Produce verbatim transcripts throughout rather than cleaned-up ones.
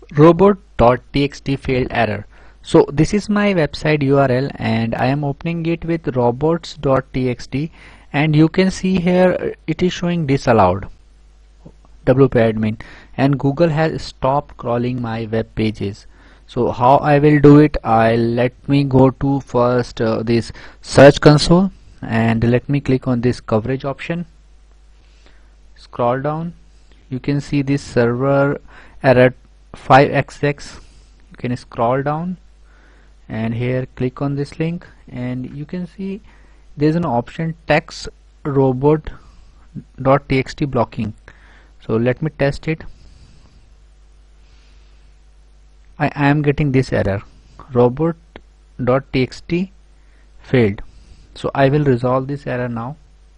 robot.txt failed error. So this is my website U R L and I am opening it with robots.txt, and you can see here it is showing disallowed W P admin, and Google has stopped crawling my web pages. So how I will do it, I'll let me go to first uh, this search console, and let me click on this coverage option. Scroll down, you can see this server error five X X. You can scroll down and here click on this link, and you can see there's an option text robot.txt blocking. So let me test it. I am getting this error, robot.txt failed. So I will resolve this error now.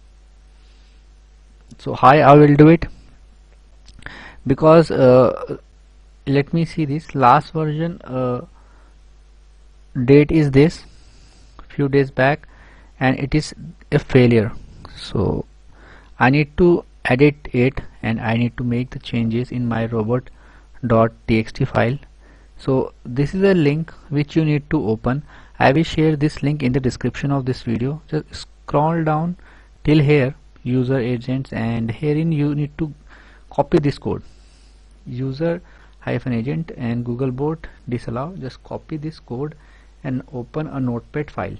So how I will do it, because uh, let me see this last version uh, date is this few days back, and it is a failure. So I need to edit it and I need to make the changes in my robot.txt file. So this is a link which you need to open. I will share this link in the description of this video. Just scroll down till here, user agents, and herein you need to copy this code, user hyphen agent and googlebot disallow. Just copy this code and open a notepad file.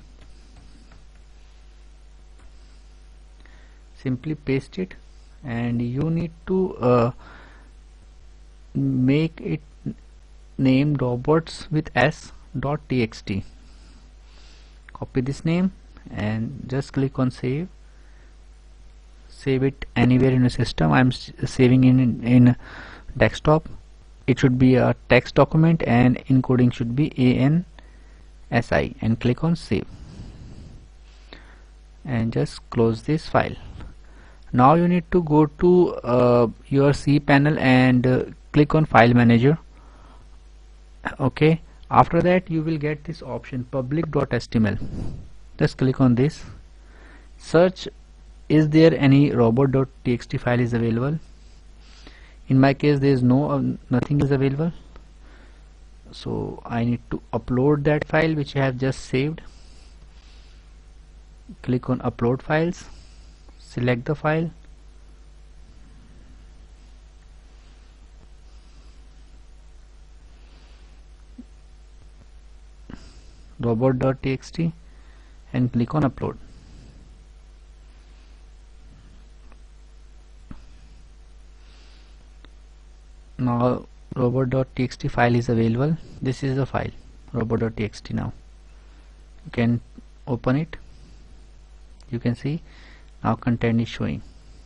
Simply paste it, and you need to uh, make it name robots with s.txt. Copy this name and just click on save. Save it anywhere in the system. I'm saving in in desktop. It should be a text document and encoding should be A N S I, and click on save and just close this file. Now you need to go to uh, your cPanel and uh, click on file manager. Okay, after that you will get this option public.html. Just click on this, search is there any robot.txt file is available. In my case there is no uh, nothing is available, so I need to upload that file which I have just saved. Click on upload files, select the file, robot.txt, and click on upload. Now robot.txt file is available. This is the file robot.txt. Now you can open it. You can see now content is showing.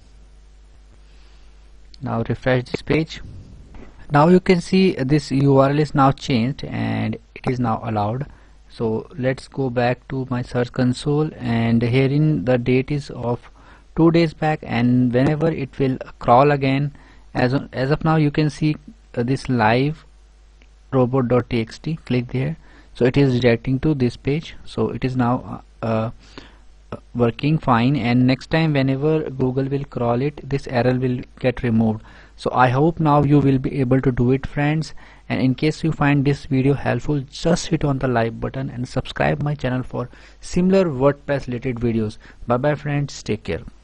Now refresh this page. Now you can see this U R L is now changed and it is now allowed. So let's go back to my search console, and herein the date is of two days back, and whenever it will crawl again, as on, as of now you can see uh, this live robot.txt. Click there, so it is redirecting to this page. So it is now uh, uh, working fine, and next time whenever Google will crawl it, this error will get removed. So I hope now you will be able to do it, friends. And in case you find this video helpful, just hit on the like button and subscribe my channel for similar WordPress related videos. Bye bye friends, take care.